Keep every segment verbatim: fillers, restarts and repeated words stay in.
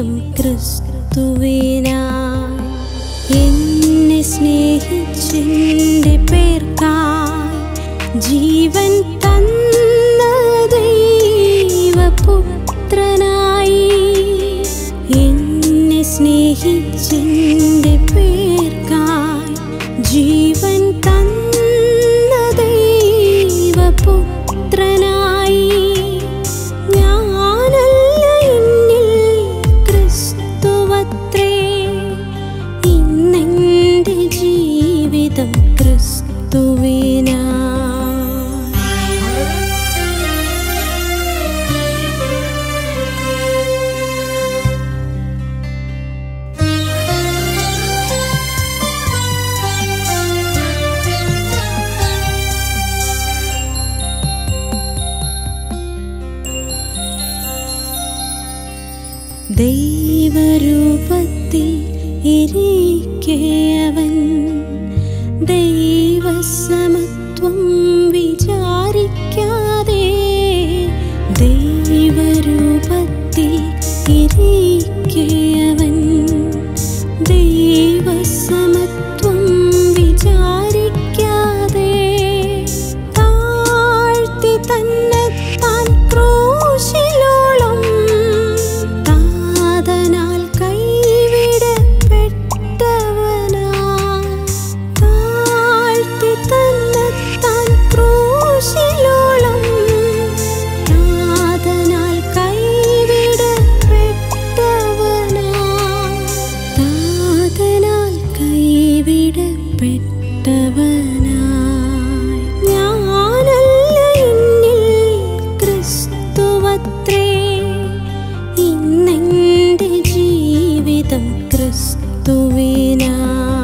ജീവിതം ക്രിസ്തുവിനാ. എന്നെ സ്നേഹിച്ചെൻ്റെ പേർക്കായി ജീവൻ തന്ന ദൈവപുത്രനായി. എന്നെ സ്നേഹിച്ചെൻ്റെ പേർക്കായി ജീവൻ തന്ന ദൈവപുത്രനായി. ഞാനല്ല എന്നിൽ ക്രിസ്തുവത്രേ, ഇന്നെൻ്റെ ജീവിതം ക്രിസ്തുവിനാ. ദൈവരൂപത്തിൽ ഇരിക്കെ അവൻ ദൈവസമത്വം വിചാരിക്കാതെ, ദൈവരൂപത്തിൽ ഇരിക്കെ അവൻ ദൈവസമത്വം വിചാരിക്കാതെ താഴ്ത്തി തന്നെ താൻ ക്രൂശിലോളം താതനാൽ കൈവിടപ്പെട്ടവനാ. താഴ്ത്തി തന്നെ താൻ ക്രൂശിലോളം താതനാൽ കൈവിടപ്പെട്ടവനാ. താതനാൽ കൈവിടപ്പെട്ടവനായി. ഞാനല്ല എന്നിൽ ക്രിസ്തുവത്രേ, ഇന്നെൻ്റെ ജീവിതം ക്രിസ്തുവിനാ.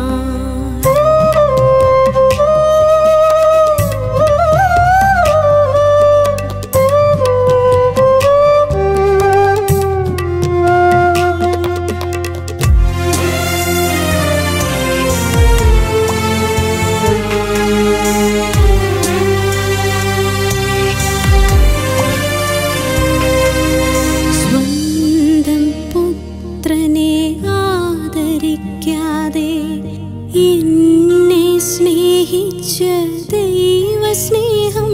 സ്വന്തം പുത്രനെ ആദരിക്കാതെ എന്നെ സ്നേഹിച്ച ദൈവസ്നേഹം.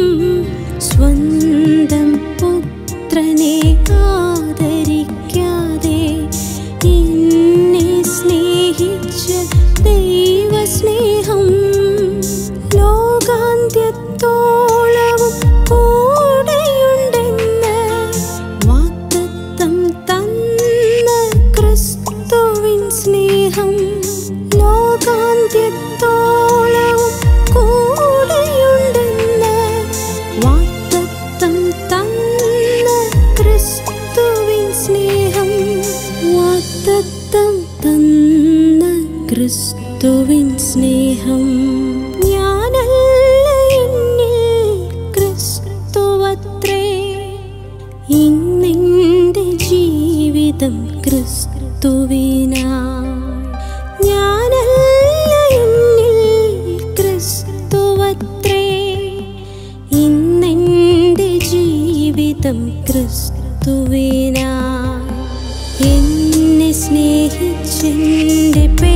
സ്വന്തം പുത്രനെ ആദരിക്കാതെ എന്നെ സ്നേഹിച്ച ദൈവസ്നേഹം. ലോകാന്ത്യത്തോളവും കൂടെയുണ്ടെന്ന് വാഗ്ദത്തം തന്ന ക്രിസ്തുവിൻ സ്നേഹം. ലോകാന്ത്യത്തോളവും കൂടെയുണ്ടെന്ന് വാഗ്ദത്തം തന്ന ക്രിസ്തുവിൻ സ്നേഹം. വാഗ്ദത്തം തന്ന ക്രിസ്തുവിൻ സ്നേഹം. ഞാനല്ല എന്നിൽ ക്രിസ്തുവത്രേ, ഇന്നെൻ്റെ ജീവിതം ക്രിസ്തുവിനാ. ഞാനല്ല എന്നിൽ ക്രിസ്തുവത്രേ, ഇന്നെൻ്റെ ജീവിതം ക്രിസ്തുവിനാ. എന്നെ സ്നേഹിച്ചെൻ്റെ